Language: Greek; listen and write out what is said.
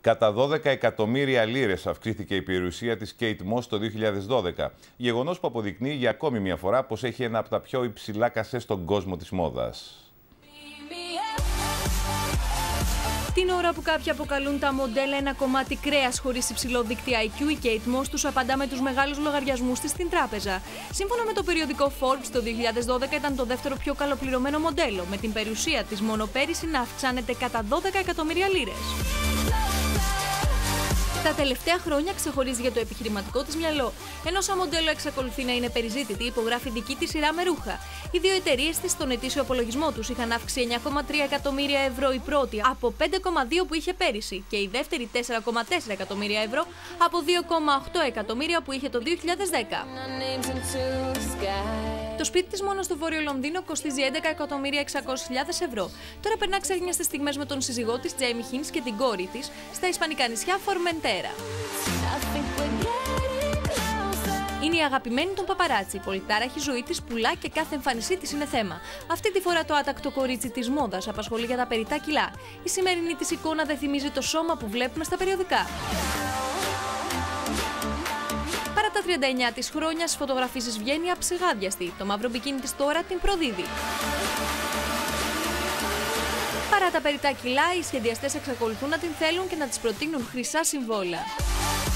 Κατά 12 εκατομμύρια λίρες αυξήθηκε η περιουσία της Kate Moss το 2012, γεγονός που αποδεικνύει για ακόμη μια φορά πως έχει ένα από τα πιο υψηλά κασέ στον κόσμο της μόδας. Την ώρα που κάποιοι αποκαλούν τα μοντέλα ένα κομμάτι κρέας χωρίς υψηλό δίκτυο IQ, η Kate Moss τους απαντά με τους μεγάλους λογαριασμούς της στην τράπεζα. Σύμφωνα με το περιοδικό Forbes, το 2012 ήταν το δεύτερο πιο καλοπληρωμένο μοντέλο, με την περιουσία της μόνο πέρυσι να αυξάνεται κατά 12 εκατομμύρια λίρες. Τα τελευταία χρόνια ξεχωρίζει για το επιχειρηματικό της μυαλό. Ενώ σαν μοντέλο εξακολουθεί να είναι περιζήτητη, υπογράφει δική της σειρά με ρούχα. Οι δύο εταιρείες της στον ετήσιο απολογισμό τους είχαν αύξηση 9,3 εκατομμύρια ευρώ η πρώτη από 5,2 που είχε πέρυσι και η δεύτερη 4,4 εκατομμύρια ευρώ από 2,8 εκατομμύρια που είχε το 2010. Το σπίτι της μόνο στο Βόρειο Λονδίνο κοστίζει 11.600.000 ευρώ. Τώρα περνά ξέχνιαστες στιγμές με τον σύζυγό της, Τζέιμι Χίνς, και την κόρη της στα ισπανικά νησιά Φορμεντέρα. Είναι η αγαπημένη των παπαράτσι. Η πολυτάραχη ζωή της πουλά και κάθε εμφάνισή της είναι θέμα. Αυτή τη φορά το άτακτο κορίτσι της μόδας απασχολεί για τα περιττά κιλά. Η σημερινή της εικόνα δεν θυμίζει το σώμα που βλέπουμε στα περιοδικά. Παρά τα 39 της χρόνια, στις φωτογραφίσεις βγαίνει αψιγάδιαστη. Το μαύρο μπικίνι της τώρα την προδίδει. Παρά τα περιττά κιλά, οι σχεδιαστές εξακολουθούν να την θέλουν και να της προτείνουν χρυσά συμβόλαια.